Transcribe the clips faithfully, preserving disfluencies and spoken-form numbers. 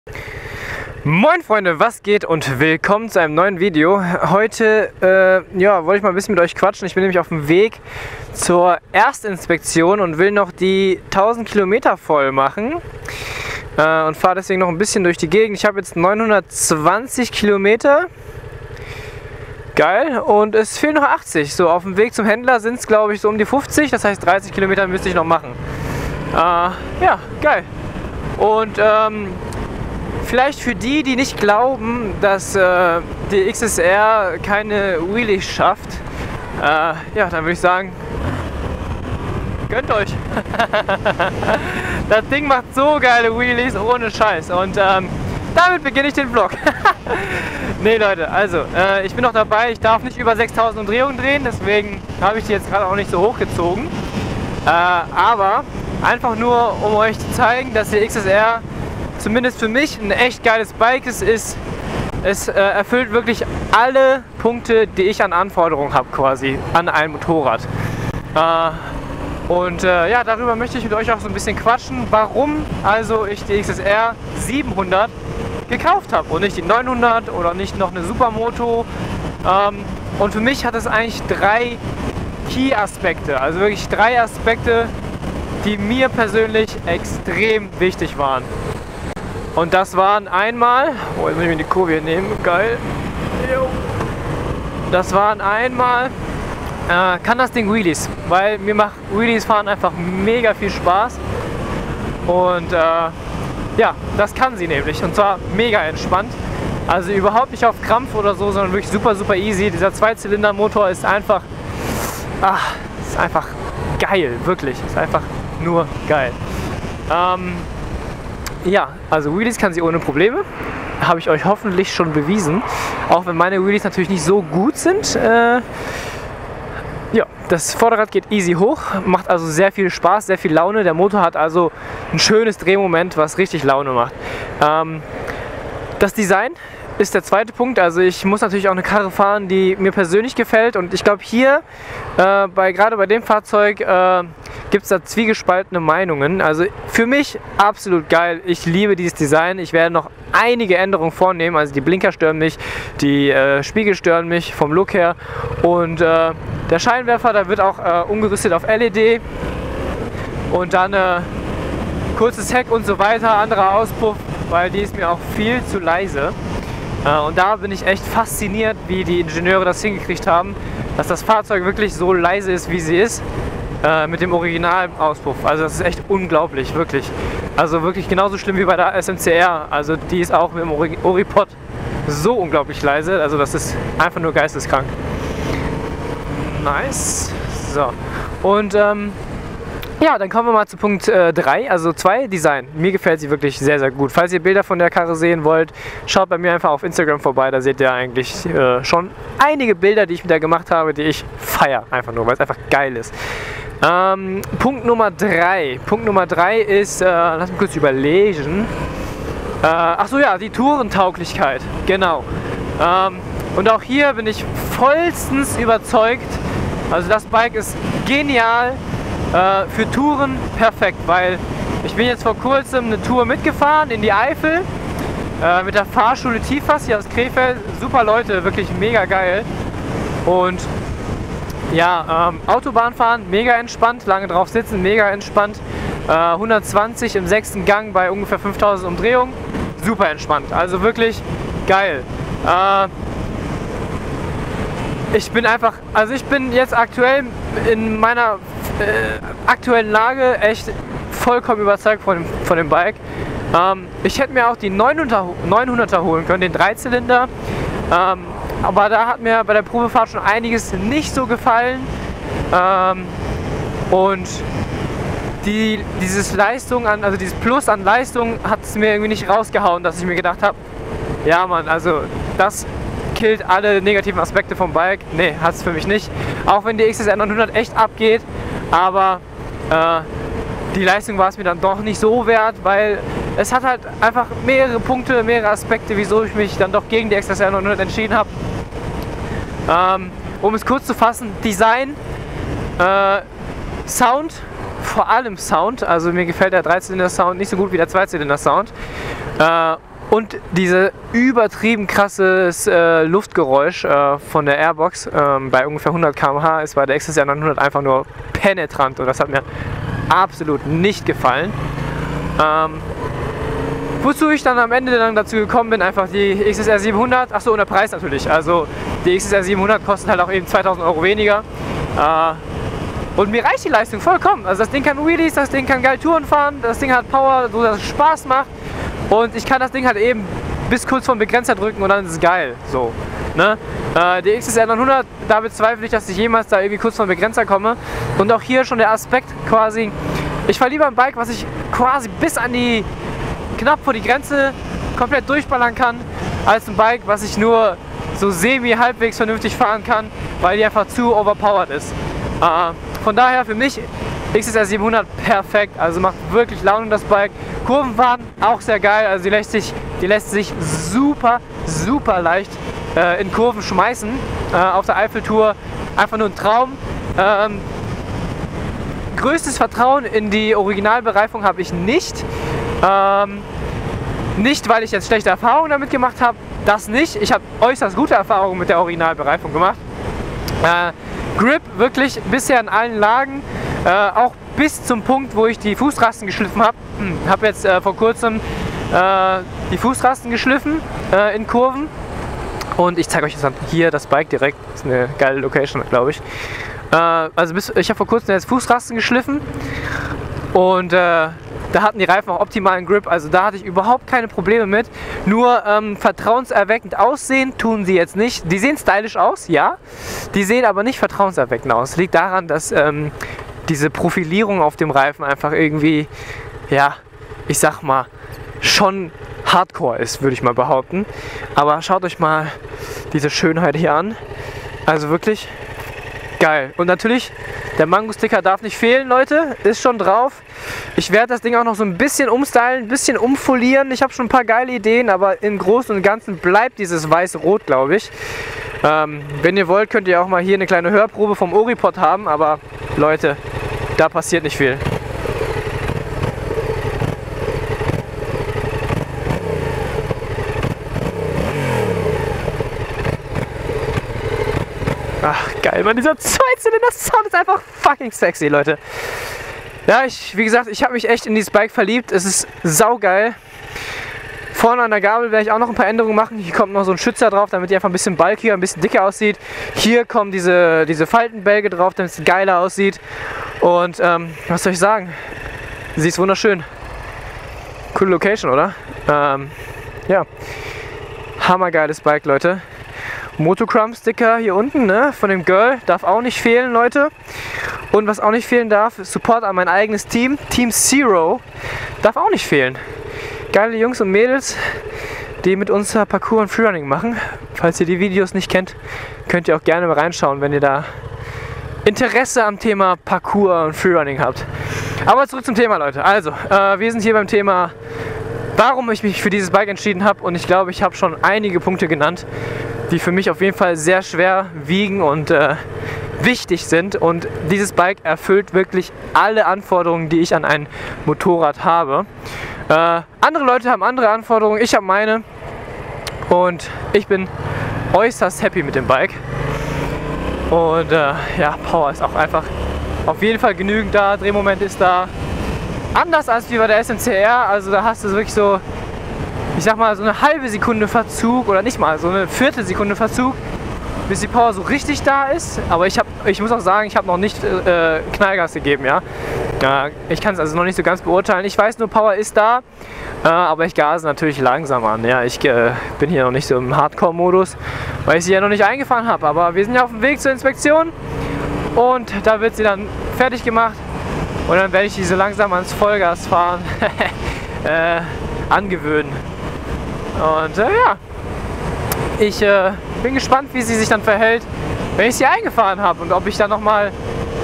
Moin Freunde, was geht und willkommen zu einem neuen Video. Heute äh, ja, wollte ich mal ein bisschen mit euch quatschen. Ich bin nämlich auf dem Weg zur Erstinspektion und will noch die tausend Kilometer voll machen äh, und fahre deswegen noch ein bisschen durch die Gegend. Ich habe jetzt neunhundertzwanzig Kilometer. Geil, und es fehlen noch achtzig. So, auf dem Weg zum Händler sind es, glaube ich, so um die fünfzig. Das heißt, dreißig Kilometer müsste ich noch machen. Äh, ja, geil. Und ähm, vielleicht für die, die nicht glauben, dass äh, die X S R keine Wheelies schafft, äh, ja, dann würde ich sagen, gönnt euch. Das Ding macht so geile Wheelies, ohne Scheiß. Und ähm, damit beginne ich den Vlog. Nee Leute, also äh, ich bin noch dabei, ich darf nicht über sechstausend Umdrehungen drehen, deswegen habe ich die jetzt gerade auch nicht so hochgezogen. Äh, aber einfach nur, um euch zu zeigen, dass die X S R zumindest für mich ein echt geiles Bike ist. ist es äh, erfüllt wirklich alle Punkte, die ich an Anforderungen habe quasi an ein Motorrad. Äh, und äh, ja, darüber möchte ich mit euch auch so ein bisschen quatschen, warum also ich die X S R siebenhundert gekauft habe und nicht die neunhundert oder nicht noch eine Supermoto. Ähm, und für mich hat es eigentlich drei Key-Aspekte, also wirklich drei Aspekte, die mir persönlich extrem wichtig waren. Und das waren einmal, oh, jetzt muss ich mir die Kurve hier nehmen, geil. Das waren einmal, äh, kann das Ding Wheelies, weil mir macht Wheelies fahren einfach mega viel Spaß. Und äh, ja, das kann sie nämlich, und zwar mega entspannt. Also überhaupt nicht auf Krampf oder so, sondern wirklich super, super easy. Dieser Zweizylinder-Motor ist einfach, ach, ist einfach geil, wirklich, ist einfach nur geil. Ähm, ja, also Wheelies kann sie ohne Probleme, habe ich euch hoffentlich schon bewiesen, auch wenn meine Wheelies natürlich nicht so gut sind. Äh, ja, das Vorderrad geht easy hoch, macht also sehr viel Spaß, sehr viel Laune. Der Motor hat also ein schönes Drehmoment, was richtig Laune macht. Ähm, das Design ist der zweite Punkt. Also ich muss natürlich auch eine Karre fahren, die mir persönlich gefällt. Und ich glaube hier, äh, bei, gerade bei dem Fahrzeug, äh, gibt es da zwiegespaltene Meinungen. Also für mich absolut geil. Ich liebe dieses Design. Ich werde noch einige Änderungen vornehmen. Also die Blinker stören mich, die äh, Spiegel stören mich vom Look her. Und äh, der Scheinwerfer, da wird auch äh, umgerüstet auf L E D. Und dann äh, kurzes Heck und so weiter, anderer Auspuff, weil die ist mir auch viel zu leise. Äh, und da bin ich echt fasziniert, wie die Ingenieure das hingekriegt haben, dass das Fahrzeug wirklich so leise ist, wie sie ist. Äh, mit dem originalen Auspuff. Also das ist echt unglaublich, wirklich. Also wirklich genauso schlimm wie bei der S M C R. Also die ist auch mit dem Ori Oripod so unglaublich leise. Also das ist einfach nur geisteskrank. Nice. So. Und ähm, ja, dann kommen wir mal zu Punkt drei, äh, also zwei, Design. Mir gefällt sie wirklich sehr, sehr gut. Falls ihr Bilder von der Karre sehen wollt, schaut bei mir einfach auf Instagram vorbei. Da seht ihr eigentlich äh, schon einige Bilder, die ich mit der gemacht habe, die ich feiere. Einfach nur, weil es einfach geil ist. Ähm, Punkt Nummer drei. Punkt Nummer drei ist, äh, lass mich kurz überlegen. Äh, Achso ja, die Tourentauglichkeit. Genau. Ähm, und auch hier bin ich vollstens überzeugt. Also das Bike ist genial. Äh, für Touren perfekt, weil ich bin jetzt vor kurzem eine Tour mitgefahren in die Eifel äh, mit der Fahrschule Tiefas hier aus Krefeld. Super Leute, wirklich mega geil. Und ja, ähm, Autobahn fahren, mega entspannt, lange drauf sitzen, mega entspannt. Äh, hundertzwanzig im sechsten Gang bei ungefähr fünftausend Umdrehungen, super entspannt, also wirklich geil. Äh, ich bin einfach, also ich bin jetzt aktuell in meiner äh, aktuellen Lage echt vollkommen überzeugt von dem, von dem Bike. Ähm, ich hätte mir auch die neunhunderter holen können, den Dreizylinder. Ähm, aber da hat mir bei der Probefahrt schon einiges nicht so gefallen. Ähm, und die, dieses Leistung an, also dieses Plus an Leistung hat es mir irgendwie nicht rausgehauen, dass ich mir gedacht habe, ja Mann, also das killt alle negativen Aspekte vom Bike. Nee, hat es für mich nicht. Auch wenn die X S R neunhundert echt abgeht, aber äh, die Leistung war es mir dann doch nicht so wert, weil es hat halt einfach mehrere Punkte, mehrere Aspekte, wieso ich mich dann doch gegen die X S R neunhundert entschieden habe. Ähm, um es kurz zu fassen, Design, äh, Sound, vor allem Sound, also mir gefällt der Dreizylinder-Sound nicht so gut wie der Zweizylinder-Sound. Äh, Und diese übertrieben krasses äh, Luftgeräusch äh, von der Airbox ähm, bei ungefähr hundert Kilometer pro Stunde ist bei der X S R neunhundert einfach nur penetrant und das hat mir absolut nicht gefallen. Ähm, wozu ich dann am Ende dann dazu gekommen bin, einfach die X S R siebenhundert, achso und der Preis natürlich, also die X S R siebenhundert kostet halt auch eben zweitausend Euro weniger. Äh, Und mir reicht die Leistung vollkommen. Also das Ding kann Wheelies, das Ding kann geil Touren fahren, das Ding hat Power, so dass es Spaß macht. Und ich kann das Ding halt eben bis kurz vor den Begrenzer drücken und dann ist es geil. So, ne? äh, die X S R neunhundert, da bezweifle ich, dass ich jemals da irgendwie kurz vor den Begrenzer komme. Und auch hier schon der Aspekt quasi, ich fahre lieber ein Bike, was ich quasi bis an die, knapp vor die Grenze komplett durchballern kann, als ein Bike, was ich nur so semi-halbwegs vernünftig fahren kann, weil die einfach zu overpowered ist. Äh, von daher für mich X S R siebenhundert perfekt, also macht wirklich Laune das Bike. Kurvenfahren auch sehr geil, also die lässt sich, die lässt sich super, super leicht äh, in Kurven schmeißen. Äh, auf der Eiffeltour einfach nur ein Traum. Ähm, größtes Vertrauen in die Originalbereifung habe ich nicht. Ähm, nicht, weil ich jetzt schlechte Erfahrungen damit gemacht habe, das nicht. Ich habe äußerst gute Erfahrungen mit der Originalbereifung gemacht. Äh, Grip wirklich bisher in allen Lagen, äh, auch bis zum Punkt, wo ich die Fußrasten geschliffen habe. Hm, habe jetzt äh, vor kurzem äh, die Fußrasten geschliffen äh, in Kurven und ich zeige euch jetzt hier das Bike direkt. Das ist eine geile Location, glaube ich. Äh, also bis, ich habe vor kurzem jetzt Fußrasten geschliffen und äh, da hatten die Reifen auch optimalen Grip, also da hatte ich überhaupt keine Probleme mit. Nur ähm, vertrauenserweckend aussehen tun sie jetzt nicht. Die sehen stylisch aus, ja. Die sehen aber nicht vertrauenserweckend aus. Das liegt daran, dass ähm, diese Profilierung auf dem Reifen einfach irgendwie, ja, ich sag mal, schon Hardcore ist, würde ich mal behaupten. Aber schaut euch mal diese Schönheit hier an. Also wirklich geil. Und natürlich, der Mango-Sticker darf nicht fehlen, Leute. Ist schon drauf. Ich werde das Ding auch noch so ein bisschen umstylen, ein bisschen umfolieren. Ich habe schon ein paar geile Ideen, aber im Großen und Ganzen bleibt dieses weiß-rot, glaube ich. Ähm, wenn ihr wollt, könnt ihr auch mal hier eine kleine Hörprobe vom Oripod haben, aber Leute, da passiert nicht viel. Ach, geil, man, dieser Zweizylinder-Sound ist einfach fucking sexy, Leute. Ja, ich, wie gesagt, ich habe mich echt in dieses Bike verliebt. Es ist saugeil. Vorne an der Gabel werde ich auch noch ein paar Änderungen machen. Hier kommt noch so ein Schützer drauf, damit die einfach ein bisschen bulkiger, ein bisschen dicker aussieht. Hier kommen diese, diese Faltenbälge drauf, damit es geiler aussieht. Und ähm, was soll ich sagen? Sie ist wunderschön. Coole Location, oder? Ähm, ja. Hammergeiles Bike, Leute. Motocrum-Sticker hier unten, ne, von dem Girl, darf auch nicht fehlen, Leute. Und was auch nicht fehlen darf, Support an mein eigenes Team, Team Zero, darf auch nicht fehlen. Geile Jungs und Mädels, die mit uns Parkour und Freerunning machen. Falls ihr die Videos nicht kennt, könnt ihr auch gerne mal reinschauen, wenn ihr da Interesse am Thema Parkour und Freerunning habt. Aber zurück zum Thema, Leute. Also, äh, wir sind hier beim Thema, warum ich mich für dieses Bike entschieden habe. Und ich glaube, ich habe schon einige Punkte genannt, die für mich auf jeden Fall sehr schwer wiegen und äh, wichtig sind. Und dieses Bike erfüllt wirklich alle Anforderungen, die ich an ein Motorrad habe. Äh, andere Leute haben andere Anforderungen, ich habe meine. Und ich bin äußerst happy mit dem Bike. Und äh, ja, Power ist auch einfach auf jeden Fall genügend da, Drehmoment ist da. Anders als wie bei der S M C R, also da hast du wirklich so, ich sag mal, so eine halbe Sekunde Verzug oder nicht mal, so eine Viertelsekunde Verzug, bis die Power so richtig da ist. Aber ich, hab, ich muss auch sagen, ich habe noch nicht äh, Knallgas gegeben, ja. ja ich kann es also noch nicht so ganz beurteilen. Ich weiß nur, Power ist da, äh, aber ich gase natürlich langsam an. Ja. Ich äh, bin hier noch nicht so im Hardcore-Modus, weil ich sie ja noch nicht eingefahren habe. Aber wir sind ja auf dem Weg zur Inspektion und da wird sie dann fertig gemacht. Und dann werde ich diese langsam ans Vollgas fahren äh, angewöhnen. Und äh, ja, ich äh, bin gespannt, wie sie sich dann verhält, wenn ich sie eingefahren habe und ob ich dann nochmal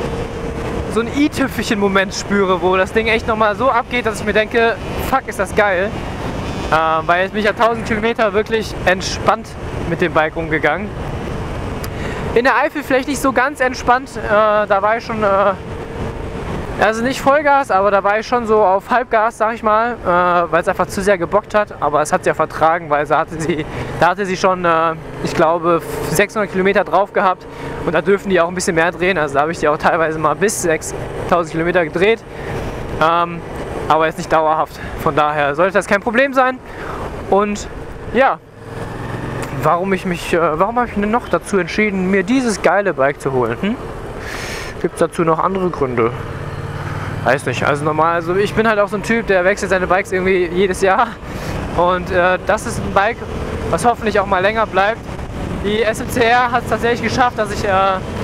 so einen i-Tüpfelchen-Moment spüre, wo das Ding echt nochmal so abgeht, dass ich mir denke, fuck, ist das geil. Äh, weil jetzt bin ich ja tausend Kilometer wirklich entspannt mit dem Bike umgegangen. In der Eifel vielleicht nicht so ganz entspannt, äh, da war ich schon äh, Also nicht Vollgas, aber da war ich schon so auf Halbgas, sag ich mal, äh, weil es einfach zu sehr gebockt hat. Aber es hat sie ja vertragen, weil sie hatte sie, da hatte sie schon, äh, ich glaube, sechshundert Kilometer drauf gehabt. Und da dürfen die auch ein bisschen mehr drehen. Also da habe ich die auch teilweise mal bis sechstausend Kilometer gedreht. Ähm, aber jetzt nicht dauerhaft. Von daher sollte das kein Problem sein. Und ja, warum ich mich, äh, warum habe ich mich noch dazu entschieden, mir dieses geile Bike zu holen? Hm? Gibt es dazu noch andere Gründe? Weiß nicht, also normal, also ich bin halt auch so ein Typ, der wechselt seine Bikes irgendwie jedes Jahr. Und äh, das ist ein Bike, was hoffentlich auch mal länger bleibt. Die S M C R hat es tatsächlich geschafft, dass ich äh,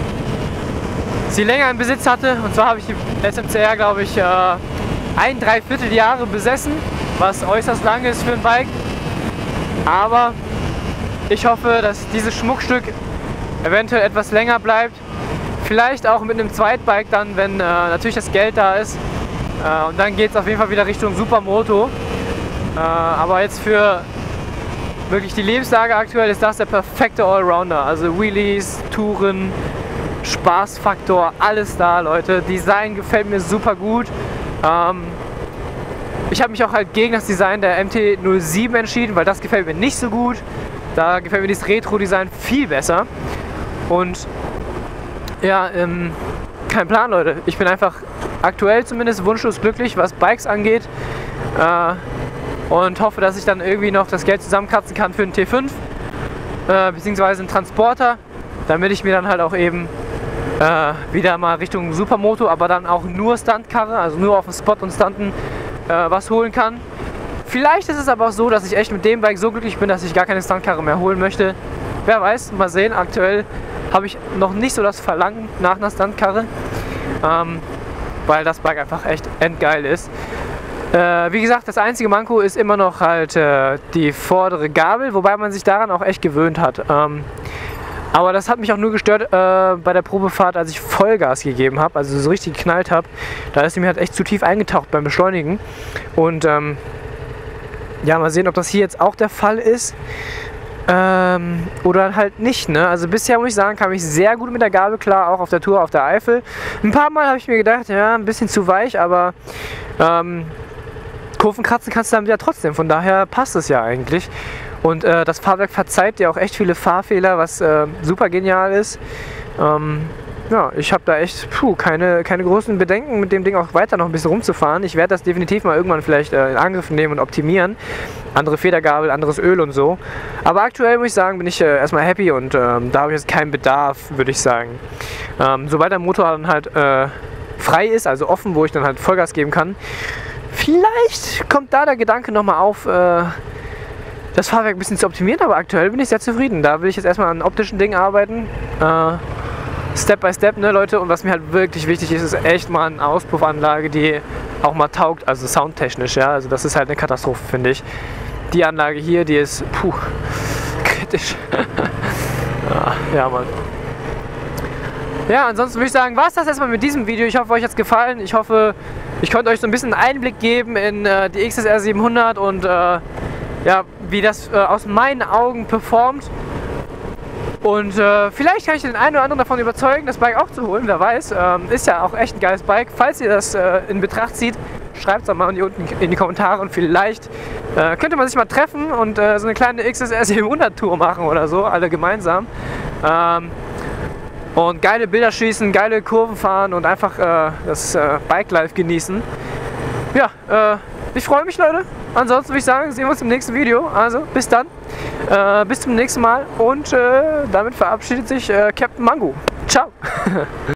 sie länger im Besitz hatte. Und zwar habe ich die S M C R, glaube ich, äh, ein Dreivierteljahre besessen, was äußerst lang ist für ein Bike. Aber ich hoffe, dass dieses Schmuckstück eventuell etwas länger bleibt. Vielleicht auch mit einem Zweitbike dann, wenn äh, natürlich das Geld da ist. Äh, und dann geht es auf jeden Fall wieder Richtung Supermoto. Äh, aber jetzt für wirklich die Lebenslage aktuell ist das der perfekte Allrounder. Also Wheelies, Touren, Spaßfaktor, alles da, Leute. Design gefällt mir super gut. Ähm, ich habe mich auch halt gegen das Design der M T null sieben entschieden, weil das gefällt mir nicht so gut. Da gefällt mir das Retro-Design viel besser. Und ja, ähm, kein Plan, Leute. Ich bin einfach aktuell zumindest wunschlos glücklich, was Bikes angeht. Äh, und hoffe, dass ich dann irgendwie noch das Geld zusammenkratzen kann für einen T fünf. Äh, beziehungsweise einen Transporter. Damit ich mir dann halt auch eben äh, wieder mal Richtung Supermoto, aber dann auch nur Stuntkarre, also nur auf dem Spot und Stunten äh, was holen kann. Vielleicht ist es aber auch so, dass ich echt mit dem Bike so glücklich bin, dass ich gar keine Stuntkarre mehr holen möchte. Wer weiß, mal sehen. Aktuell habe ich noch nicht so das Verlangen nach einer Stuntkarre, ähm, weil das Bike einfach echt endgeil ist. Äh, wie gesagt, das einzige Manko ist immer noch halt äh, die vordere Gabel, wobei man sich daran auch echt gewöhnt hat. Ähm, aber das hat mich auch nur gestört äh, bei der Probefahrt, als ich Vollgas gegeben habe, also so richtig geknallt habe. Da ist sie mir halt echt zu tief eingetaucht beim Beschleunigen. Und ähm, ja, mal sehen, ob das hier jetzt auch der Fall ist. Ähm, oder halt nicht, ne? Also bisher muss ich sagen, kam ich sehr gut mit der Gabel klar, auch auf der Tour auf der Eifel. Ein paar Mal habe ich mir gedacht, ja, ein bisschen zu weich, aber ähm, Kurven kratzen kannst du damit ja trotzdem, von daher passt es ja eigentlich. Und äh, das Fahrwerk verzeiht dir auch echt viele Fahrfehler, was äh, super genial ist. Ähm, ja, ich habe da echt puh, keine, keine großen Bedenken, mit dem Ding auch weiter noch ein bisschen rumzufahren. Ich werde das definitiv mal irgendwann vielleicht äh, in Angriff nehmen und optimieren. Andere Federgabel, anderes Öl und so. Aber aktuell muss ich sagen, bin ich äh, erstmal happy und ähm, da habe ich jetzt keinen Bedarf, würde ich sagen. Ähm, sobald der Motor dann halt äh, frei ist, also offen, wo ich dann halt Vollgas geben kann, vielleicht kommt da der Gedanke nochmal auf, äh, das Fahrwerk ein bisschen zu optimieren, aber aktuell bin ich sehr zufrieden. Da will ich jetzt erstmal an optischen Dingen arbeiten. Äh, Step by Step, ne, Leute, und was mir halt wirklich wichtig ist, ist echt mal eine Auspuffanlage, die auch mal taugt, also soundtechnisch, ja, also das ist halt eine Katastrophe, finde ich. Die Anlage hier, die ist, puh, kritisch. ja, ja, Mann. Ja, ansonsten würde ich sagen, war es das erstmal mit diesem Video. Ich hoffe, euch hat es gefallen. Ich hoffe, ich konnte euch so ein bisschen einen Einblick geben in äh, die X S R siebenhundert und äh, ja, wie das äh, aus meinen Augen performt. Und äh, vielleicht kann ich den einen oder anderen davon überzeugen, das Bike auch zu holen, wer weiß. Ähm, ist ja auch echt ein geiles Bike. Falls ihr das äh, in Betracht zieht, schreibt es doch mal hier unten in die Kommentare und vielleicht äh, könnte man sich mal treffen und äh, so eine kleine X S R siebenhundert Tour machen oder so, alle gemeinsam. Ähm, und geile Bilder schießen, geile Kurven fahren und einfach äh, das äh, Bike-Life genießen. Ja, äh, ich freue mich, Leute. Ansonsten würde ich sagen, sehen wir uns im nächsten Video. Also, bis dann. Äh, bis zum nächsten Mal. Und äh, damit verabschiedet sich äh, Captain Mango. Ciao.